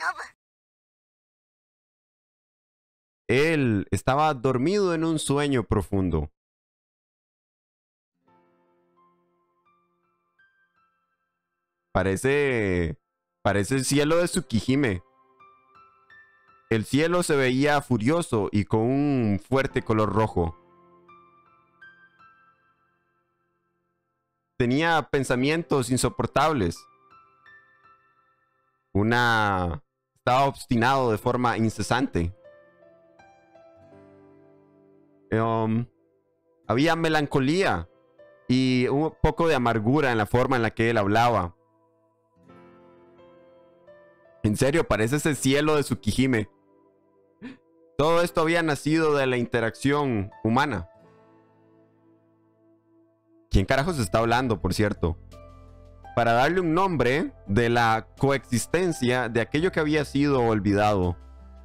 Él estaba dormido en un sueño profundo. Parece el cielo de Tsukihime. El cielo se veía furioso y con un fuerte color rojo. Tenía pensamientos insoportables. Estaba obstinado de forma incesante. Había melancolía y un poco de amargura en la forma en la que él hablaba. En serio, parece ese cielo de Tsukihime. Todo esto había nacido de la interacción humana. ¿Quién carajos está hablando, por cierto? Para darle un nombre de la coexistencia de aquello que había sido olvidado.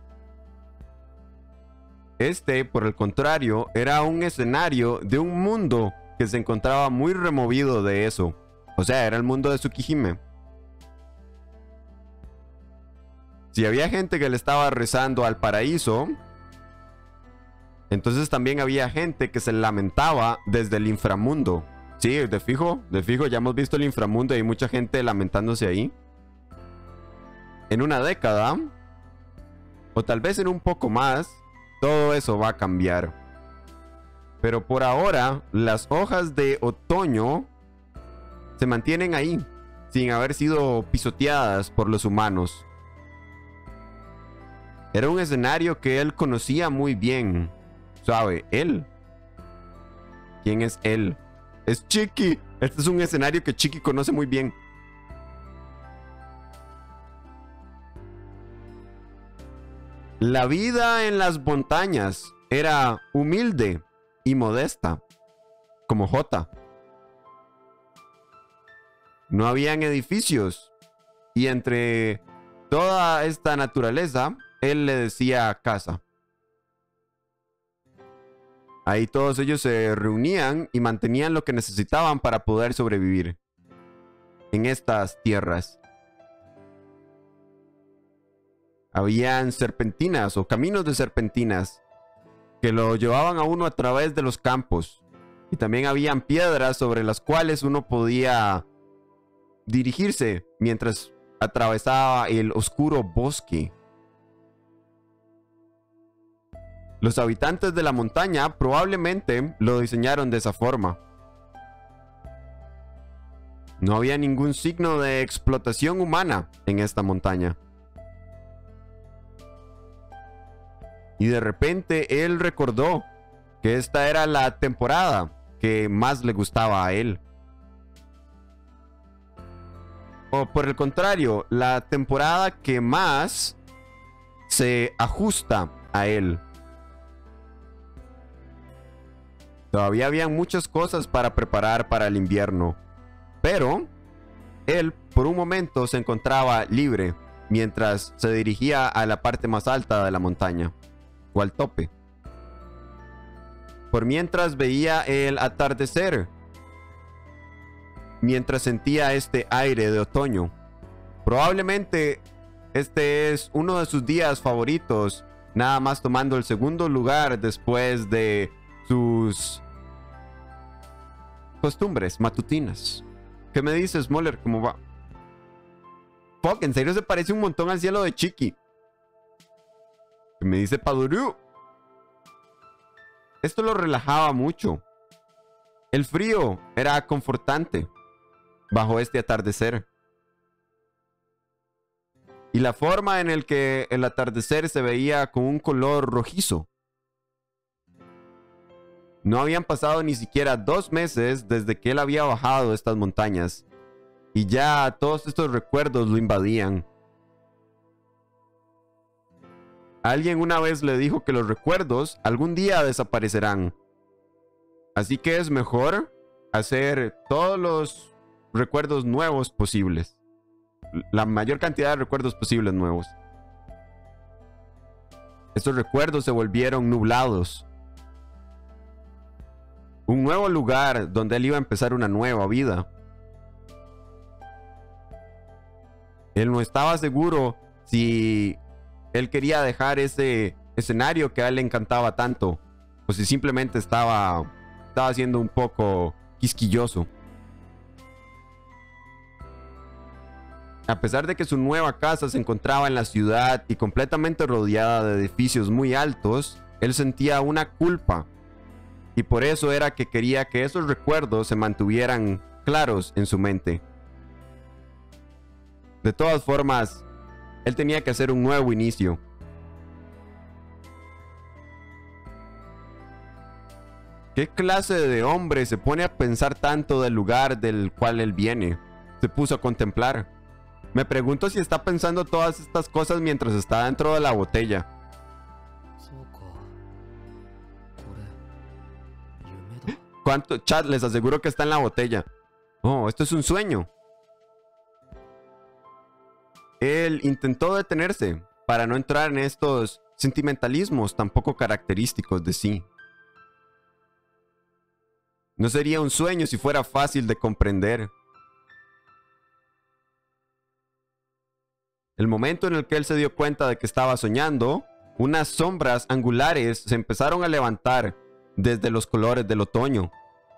Este, por el contrario, era un escenario de un mundo que se encontraba muy removido de eso. O sea, era el mundo de Tsukihime. Si había gente que le estaba rezando al paraíso, entonces también había gente que se lamentaba desde el inframundo. Sí, de fijo, ya hemos visto el inframundo y hay mucha gente lamentándose ahí. En una década, o tal vez en un poco más, todo eso va a cambiar. Pero por ahora, las hojas de otoño se mantienen ahí, sin haber sido pisoteadas por los humanos. Era un escenario que él conocía muy bien. ¿Sabe? Él. ¿Quién es él? Es Chicky. Este es un escenario que Chicky conoce muy bien. La vida en las montañas era humilde y modesta, como Jota. No habían edificios y entre toda esta naturaleza, él le decía casa. Ahí todos ellos se reunían y mantenían lo que necesitaban para poder sobrevivir en estas tierras. Habían serpentinas o caminos de serpentinas que lo llevaban a uno a través de los campos. Y también habían piedras sobre las cuales uno podía dirigirse mientras atravesaba el oscuro bosque. Los habitantes de la montaña probablemente lo diseñaron de esa forma. No había ningún signo de explotación humana en esta montaña. Y de repente él recordó que esta era la temporada que más le gustaba a él. O por el contrario, la temporada que más se ajusta a él. Todavía habían muchas cosas para preparar para el invierno, pero él por un momento se encontraba libre mientras se dirigía a la parte más alta de la montaña, o al tope. Por mientras veía el atardecer, mientras sentía este aire de otoño. Probablemente este es uno de sus días favoritos, nada más tomando el segundo lugar después de sus costumbres matutinas. ¿Qué me dices, Moller? ¿Cómo va? Fuck, en serio se parece un montón al cielo de Chicky. ¿Qué me dice Padurú? Esto lo relajaba mucho. El frío era confortante bajo este atardecer. Y la forma en el que el atardecer se veía con un color rojizo. No habían pasado ni siquiera 2 meses desde que él había bajado estas montañas. Y ya todos estos recuerdos lo invadían. Alguien una vez le dijo que los recuerdos algún día desaparecerán. Así que es mejor hacer todos los recuerdos nuevos posibles. La mayor cantidad de recuerdos posibles nuevos. Estos recuerdos se volvieron nublados. Un nuevo lugar donde él iba a empezar una nueva vida. Él no estaba seguro si él quería dejar ese escenario que a él le encantaba tanto, o si simplemente estaba siendo un poco quisquilloso. A pesar de que su nueva casa se encontraba en la ciudad y completamente rodeada de edificios muy altos, él sentía una culpa. Y por eso era que quería que esos recuerdos se mantuvieran claros en su mente. De todas formas, él tenía que hacer un nuevo inicio. ¿Qué clase de hombre se pone a pensar tanto del lugar del cual él viene? Se puso a contemplar. Me pregunto si está pensando todas estas cosas mientras está dentro de la botella. ¿Cuánto? Chat, les aseguro que está en la botella. Oh, esto es un sueño. Él intentó detenerse para no entrar en estos sentimentalismos tan poco característicos de sí. No sería un sueño si fuera fácil de comprender. El momento en el que él se dio cuenta de que estaba soñando, unas sombras angulares se empezaron a levantar desde los colores del otoño.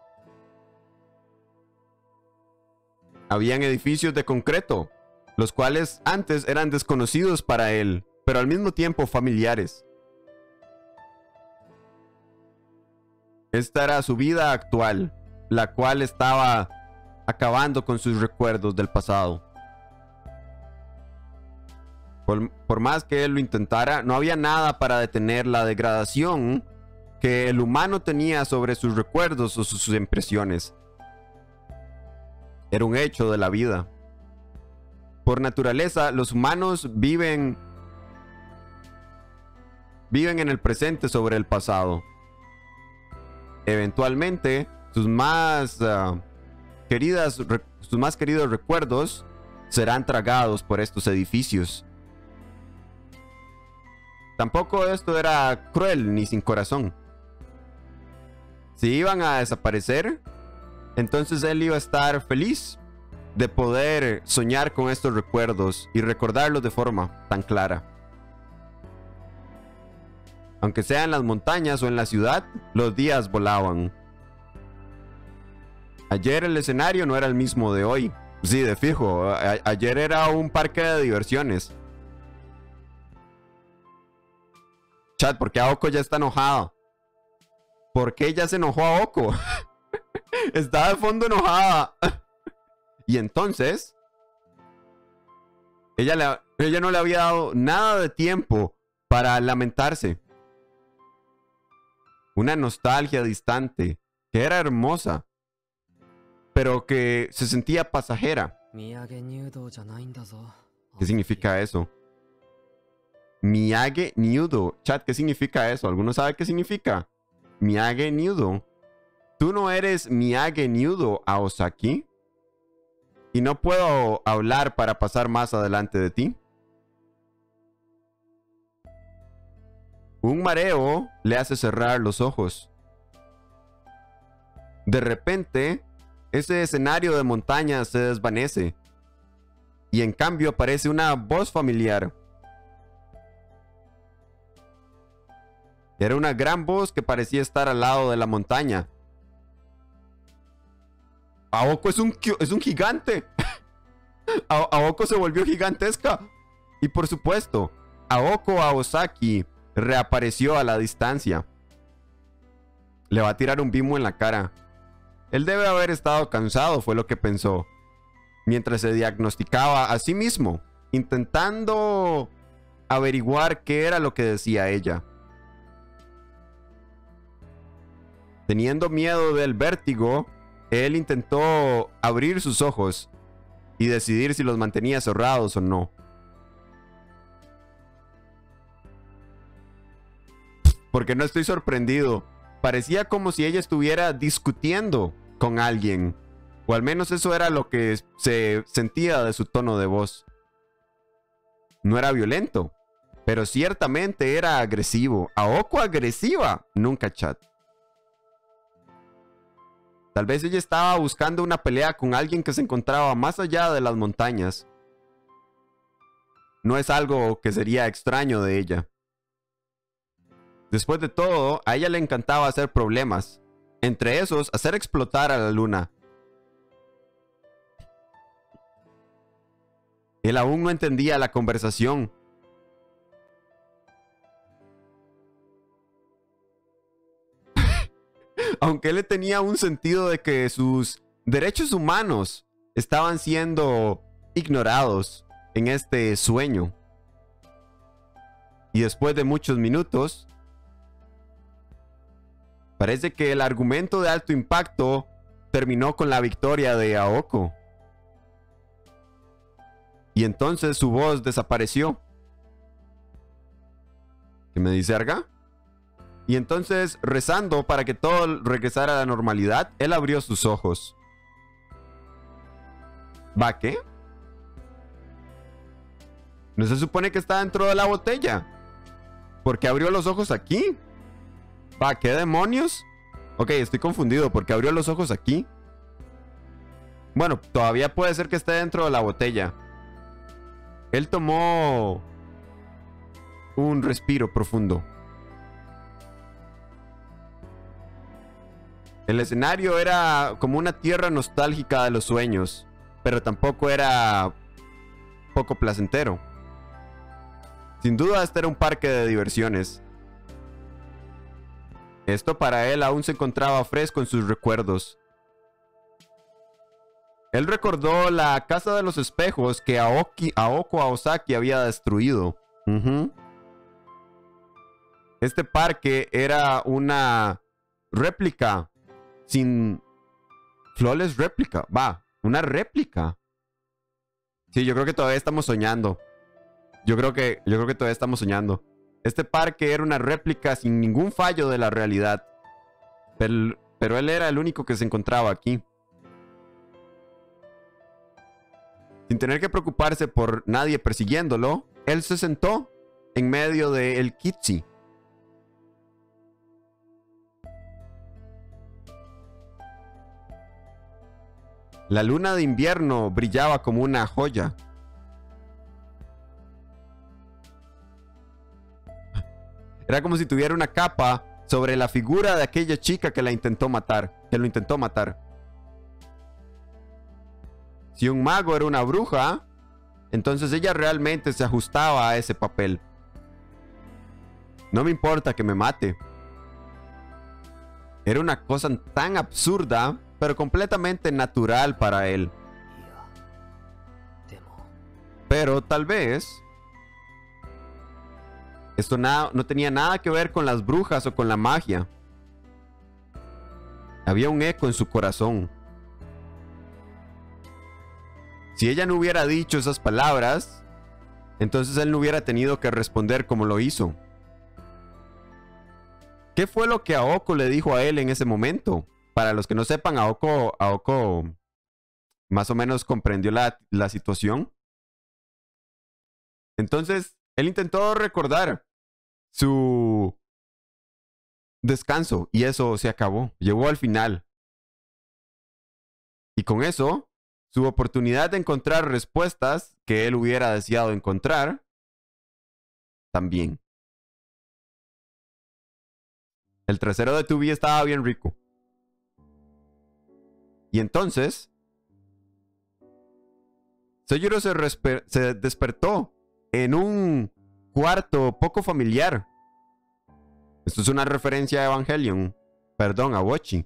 Habían edificios de concreto, los cuales antes eran desconocidos para él, pero al mismo tiempo familiares. Esta era su vida actual, la cual estaba acabando con sus recuerdos del pasado. Por más que él lo intentara, no había nada para detener la degradación que el humano tenía sobre sus recuerdos o sus impresiones. Era un hecho de la vida. Por naturaleza, los humanos viven en el presente sobre el pasado. Eventualmente, sus más queridos recuerdos serán tragados por estos edificios. Tampoco esto era cruel ni sin corazón. Si iban a desaparecer, entonces él iba a estar feliz de poder soñar con estos recuerdos y recordarlos de forma tan clara. Aunque sea en las montañas o en la ciudad, los días volaban. Ayer el escenario no era el mismo de hoy. Sí, de fijo, ayer era un parque de diversiones. Chat, ¿por qué Aoko ya está enojada? ¿Por qué ella se enojó a Aoko? Está de fondo enojada. Y entonces, ella no le había dado nada de tiempo para lamentarse. Una nostalgia distante, que era hermosa, pero que se sentía pasajera. ¿Qué significa eso? Miyage Nyudo. Chat, ¿qué significa eso? ¿Alguno sabe qué significa? Miyage Nyudo. ¿Tú no eres Miyage Nyudo Aosaki? ¿Y no puedo hablar para pasar más adelante de ti? Un mareo le hace cerrar los ojos. De repente, ese escenario de montaña se desvanece. Y en cambio aparece una voz familiar. Era una gran voz que parecía estar al lado de la montaña. Aoko es un gigante. Aoko se volvió gigantesca. Y por supuesto, Aoko Aosaki reapareció a la distancia. Le va a tirar un bimo en la cara. Él debe haber estado cansado, fue lo que pensó, mientras se diagnosticaba a sí mismo, intentando averiguar qué era lo que decía ella. Teniendo miedo del vértigo, él intentó abrir sus ojos y decidir si los mantenía cerrados o no. Porque no estoy sorprendido. Parecía como si ella estuviera discutiendo con alguien. O al menos eso era lo que se sentía de su tono de voz. No era violento, pero ciertamente era agresivo. Aoko agresiva. Nunca, chat. Tal vez ella estaba buscando una pelea con alguien que se encontraba más allá de las montañas. no es algo que sería extraño de ella. Después de todo, a ella le encantaba hacer problemas. Entre esos, hacer explotar a la luna. Él aún no entendía la conversación. Aunque él tenía un sentido de que sus derechos humanos estaban siendo ignorados en este sueño. Y después de muchos minutos, parece que el argumento de alto impacto terminó con la victoria de Aoko. Y entonces su voz desapareció. ¿Qué me dice Arga? Y entonces, rezando para que todo regresara a la normalidad, él abrió sus ojos. ¿Va qué? ¿No se supone que está dentro de la botella? ¿Por qué abrió los ojos aquí? ¿Va qué demonios? Ok, estoy confundido. ¿Por qué abrió los ojos aquí? Bueno, todavía puede ser que esté dentro de la botella. Él tomó un respiro profundo. El escenario era como una tierra nostálgica de los sueños, pero tampoco era poco placentero. Sin duda este era un parque de diversiones. Esto para él aún se encontraba fresco en sus recuerdos. Él recordó la casa de los espejos que Aoko Aosaki había destruido. Este parque era una réplica sin... Flawless réplica. Va, una réplica. Sí, yo creo que todavía estamos soñando. Yo creo que todavía estamos soñando. Este parque era una réplica sin ningún fallo de la realidad. Pero él era el único que se encontraba aquí. Sin tener que preocuparse por nadie persiguiéndolo, él se sentó en medio del kitsi. La luna de invierno brillaba como una joya. Era como si tuviera una capa sobre la figura de aquella chica que lo intentó matar. Si un mago era una bruja, entonces ella realmente se ajustaba a ese papel. No me importa que me mate. Era una cosa tan absurda, pero completamente natural para él. Pero tal vez esto no tenía nada que ver con las brujas o con la magia. Había un eco en su corazón. Si ella no hubiera dicho esas palabras, entonces él no hubiera tenido que responder como lo hizo. ¿Qué fue lo que Aoko le dijo a él en ese momento? Para los que no sepan, Aoko más o menos comprendió la situación. Entonces, él intentó recordar su descanso y eso se acabó. Llegó al final. Y con eso, su oportunidad de encontrar respuestas que él hubiera deseado encontrar, también. El trasero de Tubi estaba bien rico. Y entonces, Seyuro se despertó en un cuarto poco familiar. Esto es una referencia a Evangelion. Perdón, a Bochi.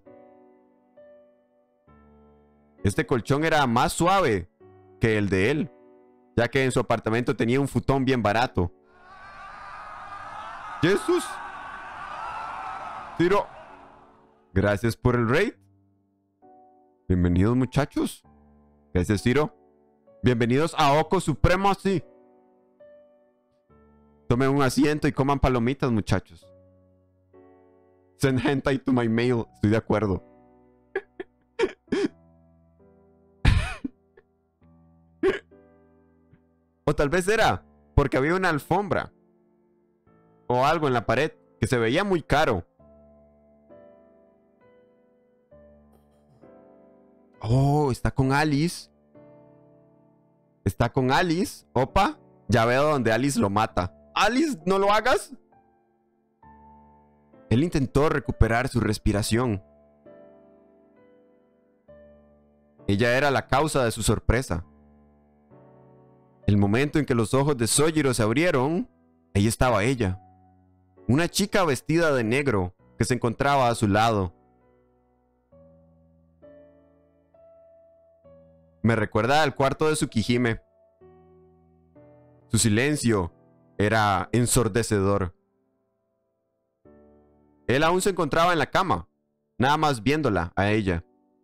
Este colchón era más suave que el de él, ya que en su apartamento tenía un futón bien barato. ¡Jesús! Tiro. Gracias por el raid. Bienvenidos, muchachos. Gracias, Tiro. Bienvenidos a Oko Supremacy. Tomen un asiento y coman palomitas, muchachos. Send hentai to my mail. Estoy de acuerdo. O tal vez era porque había una alfombra o algo en la pared que se veía muy caro. Oh, está con Alice. Está con Alice. Opa. Ya veo donde Alice lo mata. ¡Alice, no lo hagas! Él intentó recuperar su respiración. Ella era la causa de su sorpresa. El momento en que los ojos de Sojiro se abrieron, ahí estaba ella. Una chica vestida de negro que se encontraba a su lado. Me recuerda al cuarto de Tsukihime. Su silencio era ensordecedor. Él aún se encontraba en la cama, nada más viéndola a ella.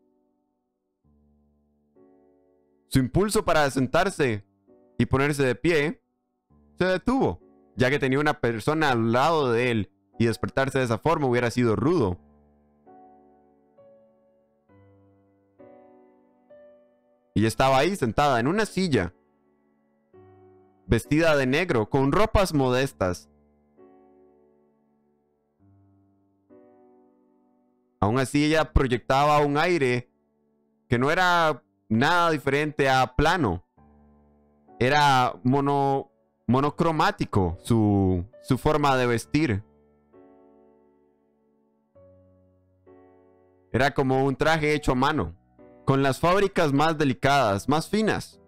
Su impulso para sentarse y ponerse de pie se detuvo, ya que tenía una persona al lado de él y despertarse de esa forma hubiera sido rudo. Y estaba ahí sentada en una silla, vestida de negro, con ropas modestas. Aún así ella proyectaba un aire que no era nada diferente a plano. Era monocromático su forma de vestir. Era como un traje hecho a mano, con las fábricas más delicadas, más finas.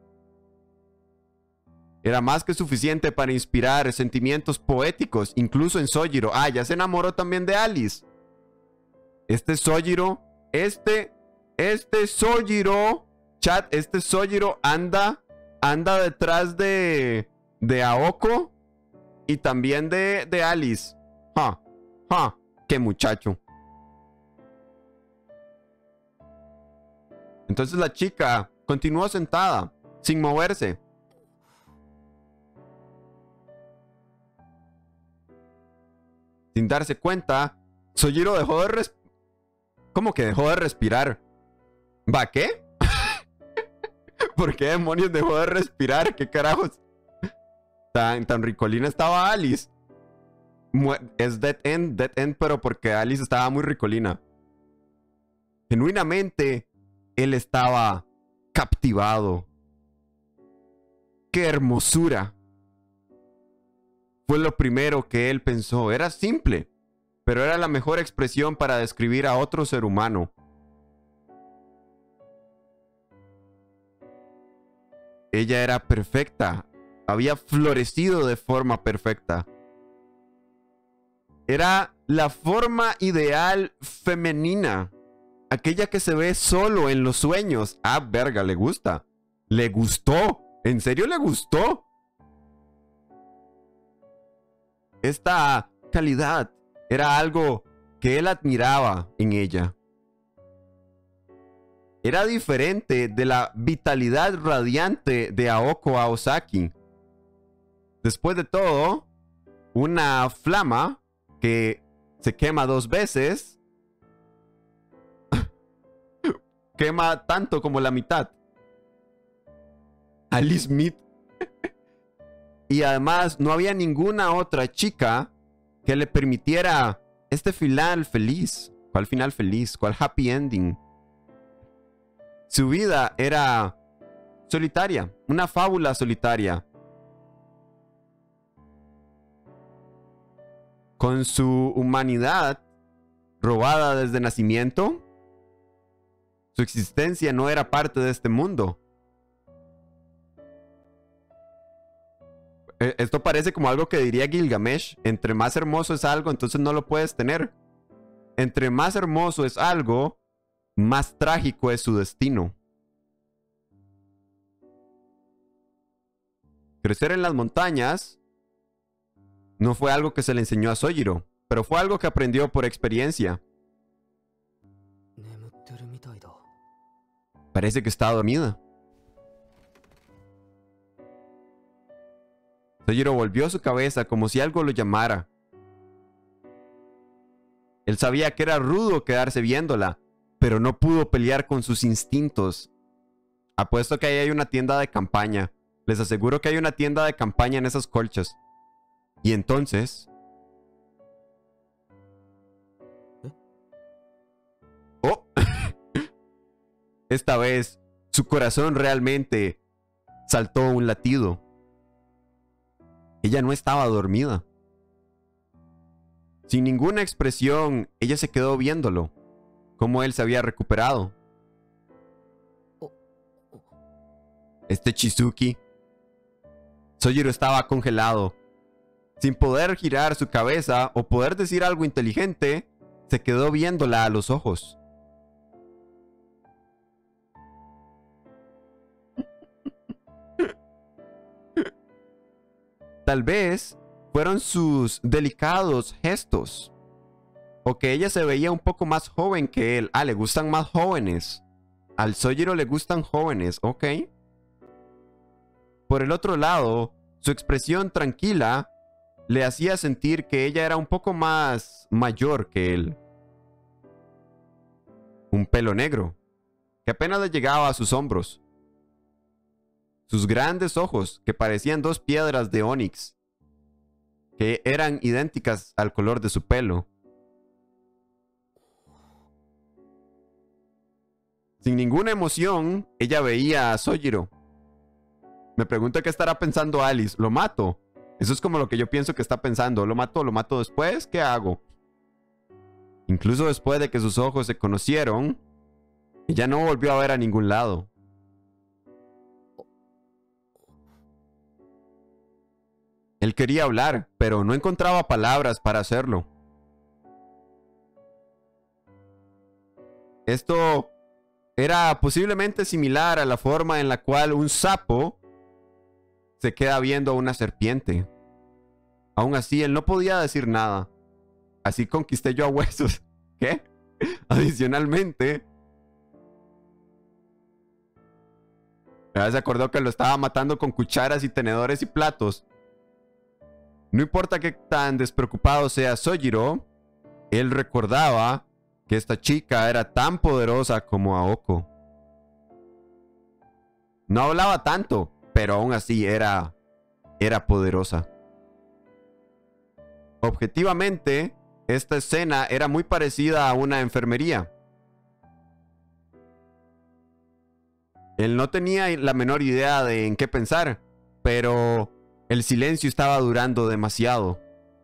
Era más que suficiente para inspirar sentimientos poéticos, incluso en Sojiro. Ah, ya se enamoró también de Alice. Este Sojiro chat, este Sojiro anda detrás de Aoko y también de Alice. Qué muchacho. Entonces la chica continuó sentada, sin moverse. Sin darse cuenta, Sojiro dejó de respirar. ¿Cómo que dejó de respirar? ¿Va qué? ¿Por qué demonios dejó de respirar? ¿Qué carajos? Tan ricolina estaba Alice. Es dead end, pero porque Alice estaba muy ricolina. Genuinamente, él estaba captivado. ¡Qué hermosura! Fue lo primero que él pensó. Era simple, pero era la mejor expresión para describir a otro ser humano. Ella era perfecta. Había florecido de forma perfecta. Era la forma ideal femenina. Aquella que se ve solo en los sueños. Ah, verga, le gusta. Le gustó. ¿En serio le gustó? Esta calidad era algo que él admiraba en ella. Era diferente de la vitalidad radiante de Aoko Aosaki. Después de todo, una flama que se quema 2 veces quema tanto como la mitad. Alice Smith. Y además no había ninguna otra chica que le permitiera este final feliz. ¿Cuál final feliz? ¿Cuál happy ending? Su vida era solitaria, una fábula solitaria. Con su humanidad robada desde nacimiento, su existencia no era parte de este mundo. Esto parece como algo que diría Gilgamesh. Entre más hermoso es algo, entonces no lo puedes tener. Entre más hermoso es algo, más trágico es su destino. Crecer en las montañas no fue algo que se le enseñó a Sojiro, pero fue algo que aprendió por experiencia. Parece que está dormida. Sojiro volvió su cabeza como si algo lo llamara. Él sabía que era rudo quedarse viéndola, pero no pudo pelear con sus instintos. Apuesto que ahí hay una tienda de campaña. Les aseguro que hay una tienda de campaña en esas colchas. Y entonces... ¡Oh! Esta vez, su corazón realmente saltó un latido. Ella no estaba dormida. Sin ninguna expresión, ella se quedó viéndolo, cómo él se había recuperado. Este Shizuki. Sojiro estaba congelado. Sin poder girar su cabeza o poder decir algo inteligente, se quedó viéndola a los ojos. Tal vez fueron sus delicados gestos. O que ella se veía un poco más joven que él. Ah, le gustan más jóvenes. Al Sojiro le gustan jóvenes, ok. Por el otro lado, su expresión tranquila le hacía sentir que ella era un poco más mayor que él. Un pelo negro, que apenas le llegaba a sus hombros. Sus grandes ojos, que parecían dos piedras de ónix, que eran idénticas al color de su pelo. Sin ninguna emoción, ella veía a Sojiro. Me pregunto qué estará pensando Alice. ¿Lo mato? Eso es como lo que yo pienso que está pensando. ¿Lo mato después? ¿Qué hago? Incluso después de que sus ojos se conocieron, ella no volvió a ver a ningún lado. Él quería hablar, pero no encontraba palabras para hacerlo. Esto era posiblemente similar a la forma en la cual un sapo se queda viendo a una serpiente. Aún así, él no podía decir nada. Así conquisté yo a Huesos. ¿Qué? Adicionalmente, se acordó que lo estaba matando con cucharas y tenedores y platos. No importa qué tan despreocupado sea Sojiro, él recordaba que esta chica era tan poderosa como Aoko. No hablaba tanto, pero aún así era poderosa. Objetivamente, esta escena era muy parecida a una enfermería. Él no tenía la menor idea de en qué pensar, pero el silencio estaba durando demasiado.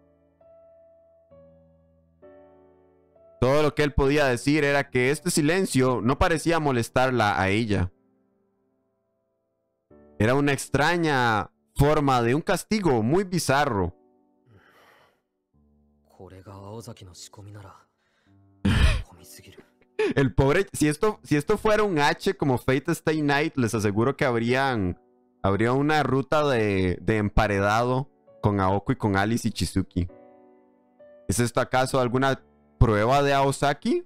Todo lo que él podía decir era que este silencio no parecía molestarla a ella. Era una extraña forma de un castigo muy bizarro. El pobre, si esto fuera un H como Fate Stay Night, les aseguro que habría una ruta de emparedado con Aoko y con Alice y Shizuki. ¿Es esto acaso alguna prueba de Aosaki?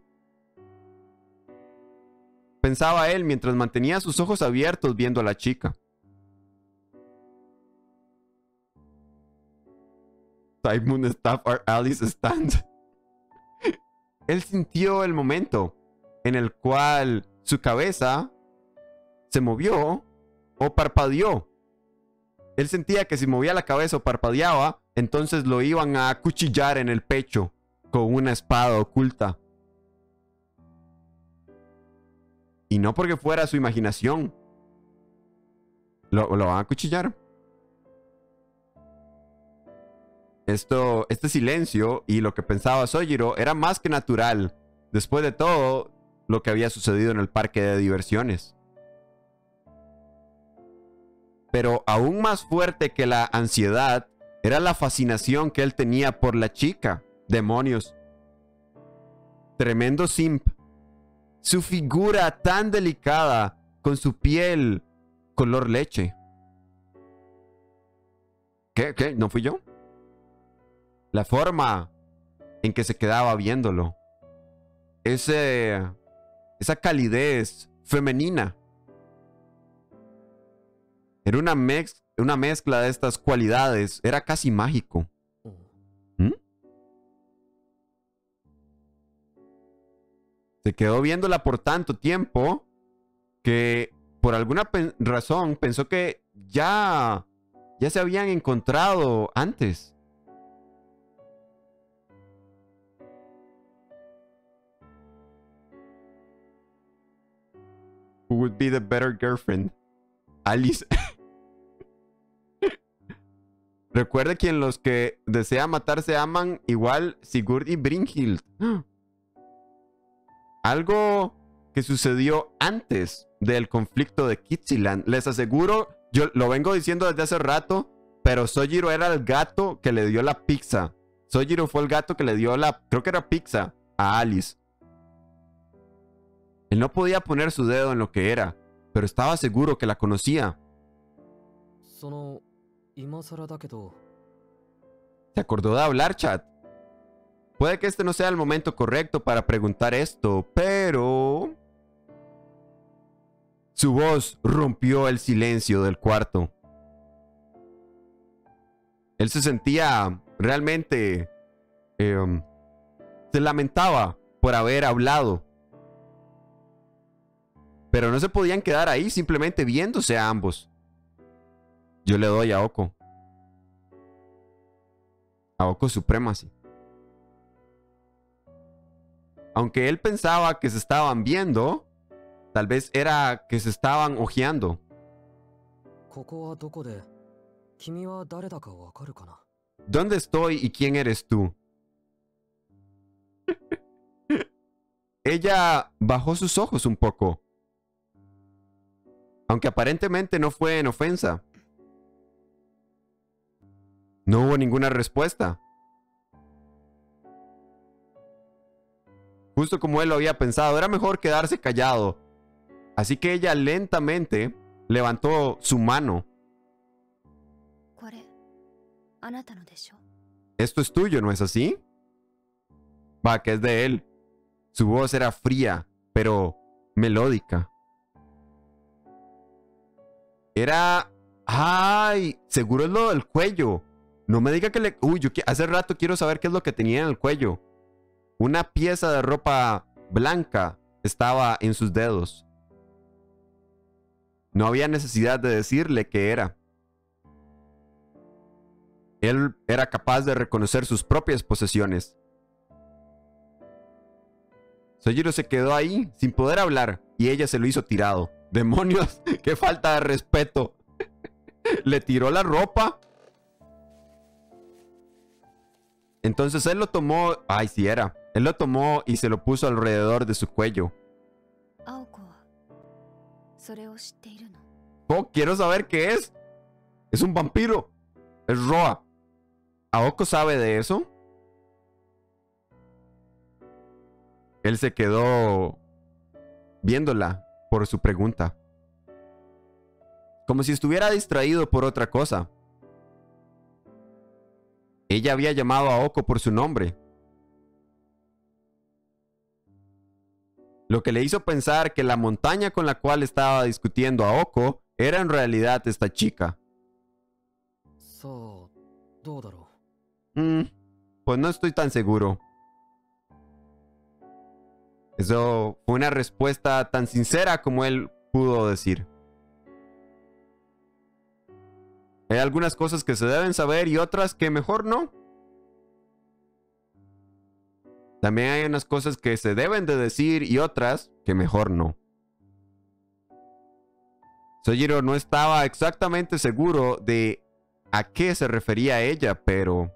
Pensaba él mientras mantenía sus ojos abiertos viendo a la chica. Type Moon Staff are Alice stand. Él sintió el momento en el cual su cabeza se movió o parpadeó. Él sentía que si movía la cabeza o parpadeaba, entonces lo iban a acuchillar en el pecho con una espada oculta. Y no porque fuera su imaginación. Lo van a acuchillar. Este silencio y lo que pensaba Sojiro era más que natural, después de todo lo que había sucedido en el parque de diversiones. Pero aún más fuerte que la ansiedad era la fascinación que él tenía por la chica. Demonios. Tremendo simp. Su figura tan delicada, con su piel color leche. ¿Qué? ¿No fui yo? La forma en que se quedaba viéndolo. Esa calidez femenina. Era una mezcla de estas cualidades. Era casi mágico. ¿Mm? Se quedó viéndola por tanto tiempo que por alguna razón pensó que ya se habían encontrado antes. Who would be the better girlfriend? Alice. Recuerde que en los que desea matar se aman, igual Sigurd y Brynhild. Algo que sucedió antes del conflicto de Kitziland. Les aseguro, yo lo vengo diciendo desde hace rato, pero Sojiro era el gato que le dio la pizza. Sojiro fue el gato que le dio la, creo que era pizza, a Alice. Él no podía poner su dedo en lo que era, pero estaba seguro que la conocía. Se acordó de hablar, chat. Puede que este no sea el momento correcto para preguntar esto, pero... Su voz rompió el silencio del cuarto. Él se sentía realmente... se lamentaba por haber hablado. Pero no se podían quedar ahí simplemente viéndose a ambos. Yo le doy a Oko. A Oko Supremacy. Aunque él pensaba que se estaban viendo, tal vez era que se estaban ojeando. ¿Dónde estoy y quién eres tú? Ella bajó sus ojos un poco. Aunque aparentemente no fue en ofensa. No hubo ninguna respuesta. Justo como él lo había pensado, era mejor quedarse callado. Así que ella lentamente levantó su mano. Esto es tuyo, ¿no es así? Va, que es de él. Su voz era fría, pero melódica. Era... ¡Ay! Seguro es lo del cuello. No me diga que le... Uy, yo hace rato quiero saber qué es lo que tenía en el cuello. Una pieza de ropa blanca estaba en sus dedos. No había necesidad de decirle qué era. Él era capaz de reconocer sus propias posesiones. Sojiro se quedó ahí sin poder hablar y ella se lo hizo tirado. ¡Demonios! ¡Qué falta de respeto! Le tiró la ropa. Entonces él lo tomó... Ay, sí era. Él lo tomó y se lo puso alrededor de su cuello. Oh, quiero saber qué es. Es un vampiro. Es Roa. ¿Aoko sabe de eso? Él se quedó viéndola por su pregunta. Como si estuviera distraído por otra cosa. Ella había llamado a Oko por su nombre. Lo que le hizo pensar que la montaña con la cual estaba discutiendo a Oko era en realidad esta chica. Pues no estoy tan seguro. Eso fue una respuesta tan sincera como él pudo decir. Hay algunas cosas que se deben saber y otras que mejor no. También hay unas cosas que se deben de decir y otras que mejor no. Sojiro no estaba exactamente seguro de a qué se refería ella, pero...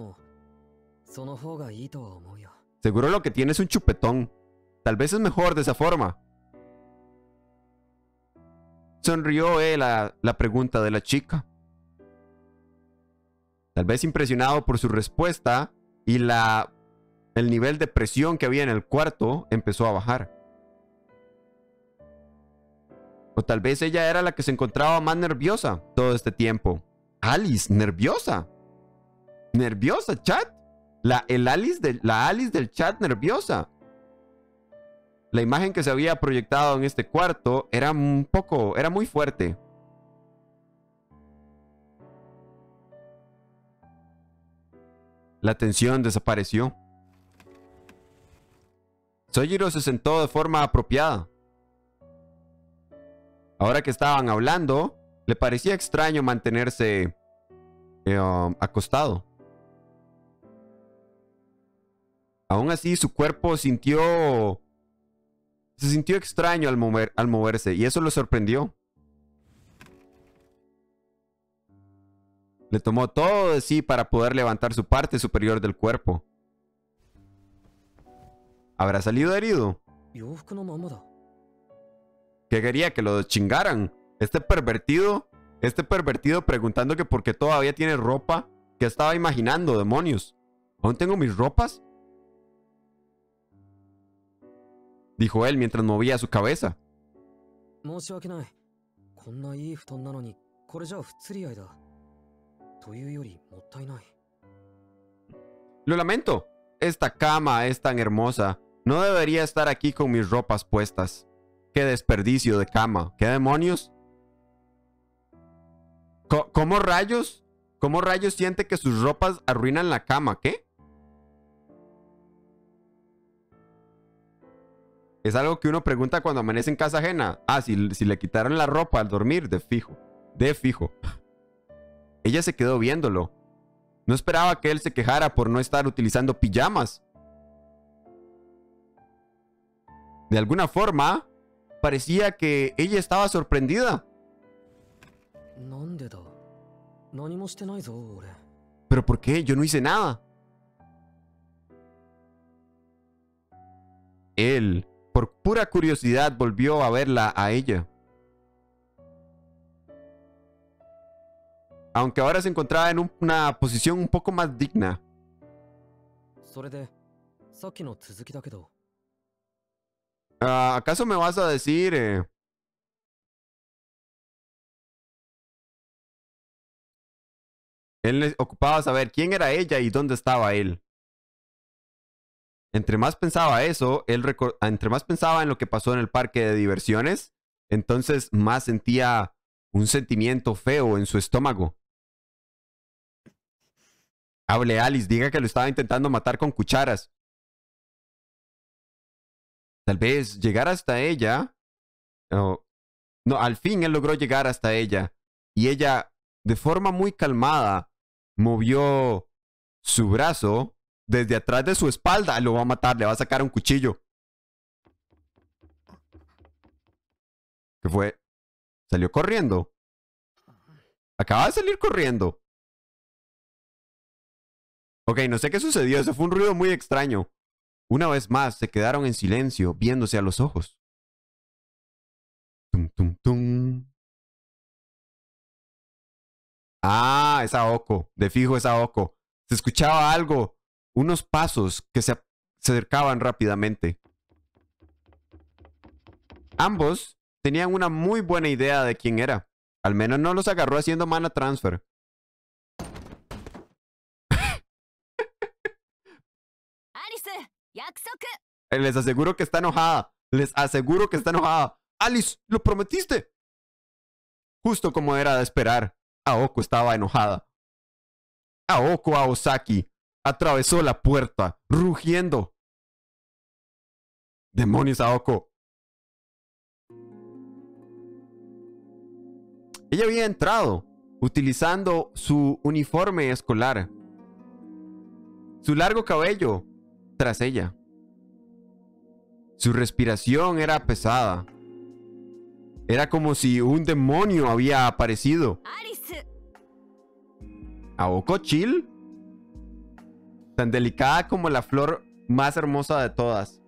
seguro lo que tiene es un chupetón. Tal vez es mejor de esa forma. Sonrió él a la pregunta de la chica. Tal vez impresionado por su respuesta y el nivel de presión que había en el cuarto empezó a bajar. O tal vez ella era la que se encontraba más nerviosa todo este tiempo. Alice, nerviosa. Nerviosa, chat. La Alice del chat nerviosa. La imagen que se había proyectado en este cuarto era muy fuerte. La tensión desapareció. Sojiro se sentó de forma apropiada. Ahora que estaban hablando, le parecía extraño mantenerse acostado. Aún así, su cuerpo se sintió extraño al moverse y eso lo sorprendió. Le tomó todo de sí para poder levantar su parte superior del cuerpo. ¿Habrá salido herido? ¿Qué quería? ¿Que lo chingaran? Este pervertido preguntando que por qué todavía tiene ropa. ¿Qué estaba imaginando, demonios? ¿Aún tengo mis ropas? Dijo él mientras movía su cabeza. Lo lamento. Esta cama es tan hermosa. No debería estar aquí con mis ropas puestas. ¡Qué desperdicio de cama! ¿Qué demonios? ¿Cómo rayos? ¿Cómo rayos siente que sus ropas arruinan la cama? ¿Qué? Es algo que uno pregunta cuando amanece en casa ajena. Ah, si le quitaron la ropa al dormir, de fijo. De fijo. Ella se quedó viéndolo. No esperaba que él se quejara por no estar utilizando pijamas. De alguna forma, parecía que ella estaba sorprendida. ¿Pero por qué? Yo no hice nada. Él, por pura curiosidad, volvió a verla a ella. Aunque ahora se encontraba en una posición un poco más digna. ¿Acaso me vas a decir... Él le ocupaba saber quién era ella y dónde estaba él. Entre más pensaba eso, entre más pensaba en lo que pasó en el parque de diversiones, entonces más sentía un sentimiento feo en su estómago. Hable, Alice, diga que lo estaba intentando matar con cucharas. Tal vez llegar hasta ella... No, al fin él logró llegar hasta ella. Y ella, de forma muy calmada, movió su brazo desde atrás de su espalda. Lo va a matar, le va a sacar un cuchillo. ¿Qué fue? ¿Salió corriendo? Acaba de salir corriendo. Ok, no sé qué sucedió. Eso fue un ruido muy extraño. Una vez más se quedaron en silencio, viéndose a los ojos. Tum, tum, tum. Ah, es Aoko. De fijo es Aoko. Se escuchaba algo. Unos pasos que se acercaban rápidamente. Ambos tenían una muy buena idea de quién era. Al menos no los agarró haciendo mana transfer. Les aseguro que está enojada. Les aseguro que está enojada. Alice, lo prometiste. Justo como era de esperar, Aoko estaba enojada. Aoko Aosaki atravesó la puerta, rugiendo. ¡Demonios, Aoko! Ella había entrado, utilizando su uniforme escolar. Su largo cabello tras ella. Su respiración era pesada. Era como si un demonio había aparecido. Aoko chill. Tan delicada como la flor más hermosa de todas.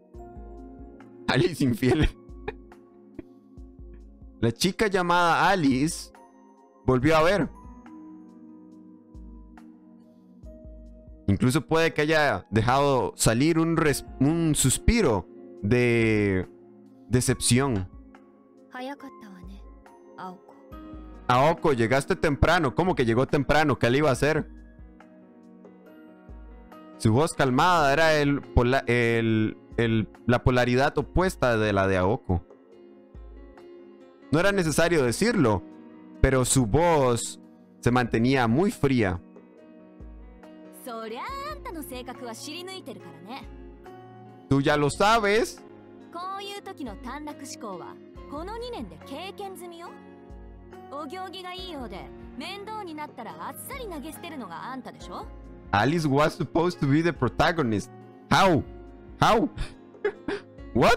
Alice infiel. La chica llamada Alice volvió a ver. Incluso puede que haya dejado salir un suspiro de decepción. Aoko, llegaste temprano. ¿Cómo que llegó temprano? ¿Qué le iba a hacer? Su voz calmada era la polaridad opuesta de la de Aoko. No era necesario decirlo, pero su voz se mantenía muy fría. Tú ya lo sabes. Alice was supposed to be the protagonist. How? What?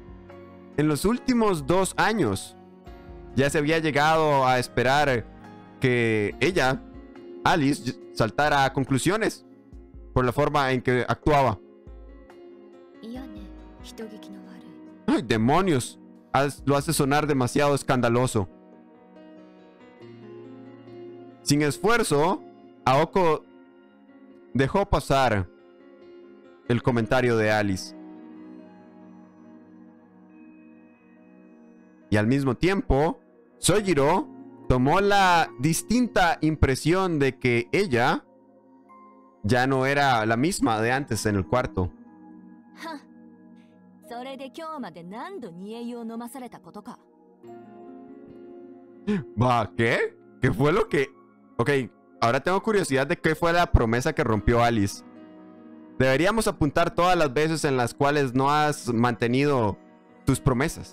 En los últimos 2 años ya se había llegado a esperar que ella, Alice, saltara a conclusiones por la forma en que actuaba. ¡Ay, demonios! Lo hace sonar demasiado escandaloso. Sin esfuerzo, Aoko dejó pasar el comentario de Alice. Y al mismo tiempo, Sojiro tomó la distinta impresión de que ella ya no era la misma de antes en el cuarto. ¿Va? ¿Qué? ¿Qué fue lo que...? Ok, ahora tengo curiosidad de qué fue la promesa que rompió Alice. Deberíamos apuntar todas las veces en las cuales no has mantenido tus promesas.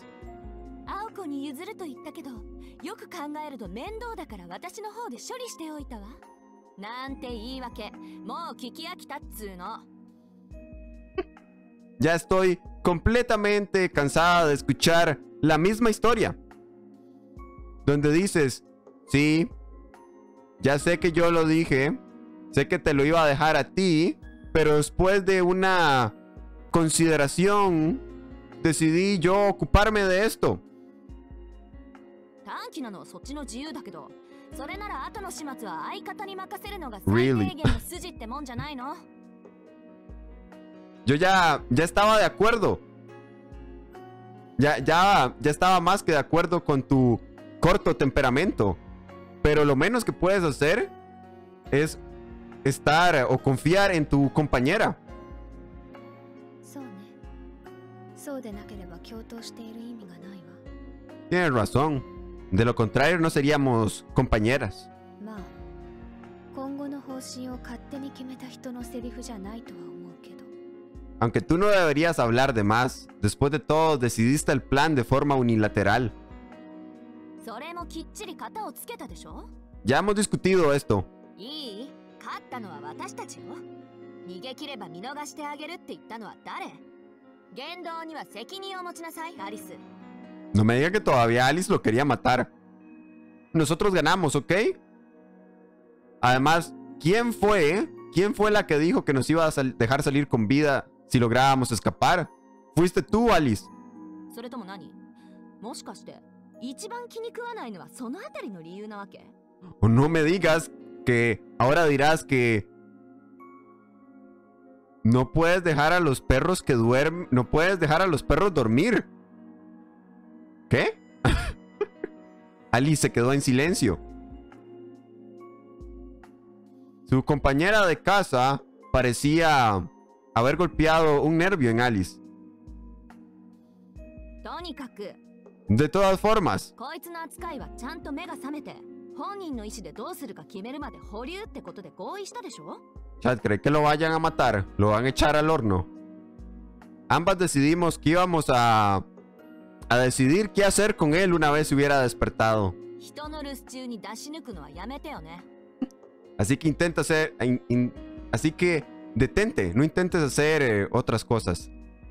Ya estoy completamente cansada de escuchar la misma historia. Donde dices, sí, ya sé que yo lo dije, sé que te lo iba a dejar a ti, pero después de una consideración decidí yo ocuparme de esto. Really? Yo ya estaba de acuerdo. Ya estaba más que de acuerdo con tu corto temperamento. Pero lo menos que puedes hacer es estar o confiar en tu compañera. Tienes razón. De lo contrario, no seríamos compañeras. Aunque tú no deberías hablar de más. Después de todo, decidiste el plan de forma unilateral. Ya hemos discutido esto. No me diga que todavía Alice lo quería matar. Nosotros ganamos, ¿ok? Además, ¿quién fue la que dijo que nos iba a dejar salir con vida si lográbamos escapar? ¿Fuiste tú, Alice? O no me digas que ahora dirás que no puedes dejar a los perros que duermen, no puedes dejar a los perros dormir. ¿Qué? Alice se quedó en silencio. Su compañera de casa parecía haber golpeado un nervio en Alice. De todas formas, Chad, ¿cree que lo vayan a matar? ¿Lo van a echar al horno? Ambas decidimos que íbamos a decidir qué hacer con él una vez se hubiera despertado. Así que intenta hacer... así que detente, no intentes hacer otras cosas.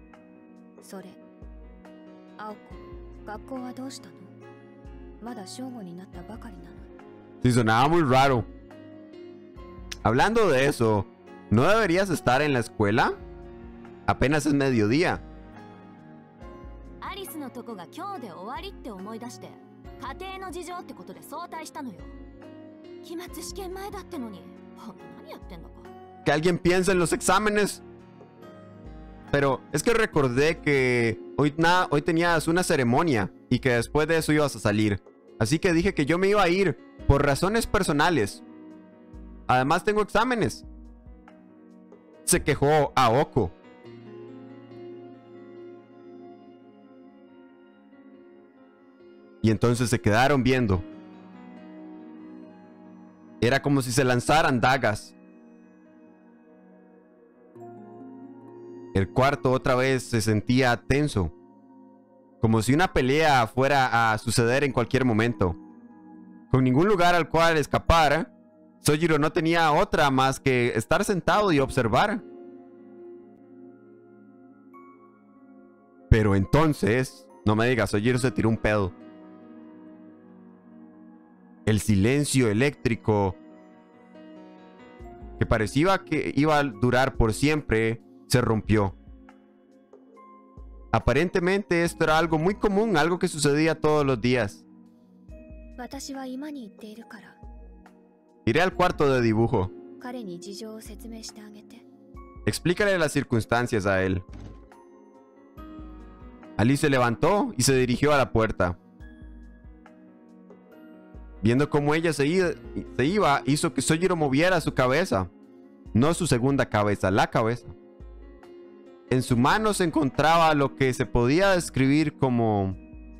Sí, sonaba muy raro. Hablando de eso, ¿no deberías estar en la escuela? Apenas es mediodía. Que alguien piense en los exámenes. Pero es que recordé que hoy tenías una ceremonia y que después de eso ibas a salir. Así que dije que yo me iba a ir por razones personales. Además tengo exámenes. Se quejó Aoko. Y entonces se quedaron viendo. Era como si se lanzaran dagas. El cuarto otra vez se sentía tenso. Como si una pelea fuera a suceder en cualquier momento. Con ningún lugar al cual escapar, Sojiro no tenía otra más que estar sentado y observar. Pero entonces, no me digas, Sojiro se tiró un pedo. El silencio eléctrico, que parecía que iba a durar por siempre, se rompió. Aparentemente esto era algo muy común, algo que sucedía todos los días. Iré al cuarto de dibujo. Explícale las circunstancias a él. Alice se levantó y se dirigió a la puerta. Viendo cómo ella se iba, hizo que Sojiro moviera su cabeza. No su segunda cabeza, la cabeza. En su mano se encontraba lo que se podía describir como...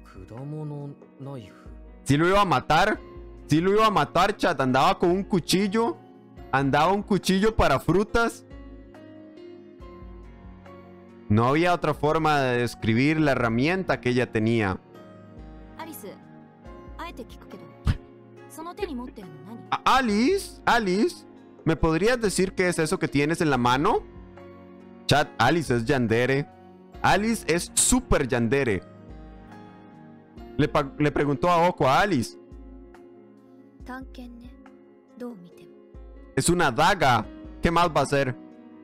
Si lo iba a matar. Si lo iba a matar, chat. Andaba con un cuchillo. Andaba un cuchillo para frutas. No había otra forma de describir la herramienta que ella tenía. Alice, ¿me podrías decir qué es eso que tienes en la mano? Chat, Alice es yandere. Alice es súper yandere. Le preguntó a Oko a Alice. Es una daga. ¿Qué más va a ser?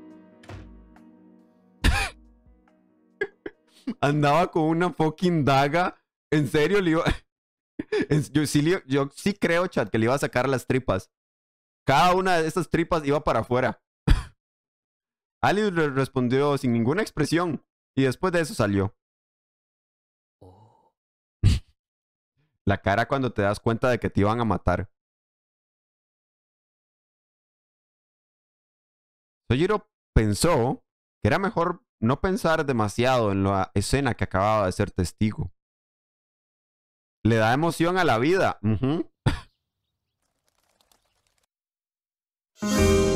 Andaba con una fucking daga. ¿En serio le iba? Yo sí creo, chat, que le iba a sacar las tripas. Cada una de esas tripas iba para afuera. Alice le respondió sin ninguna expresión. Y después de eso salió. La cara cuando te das cuenta de que te iban a matar. Sojiro pensó que era mejor no pensar demasiado en la escena que acababa de ser testigo. Le da emoción a la vida.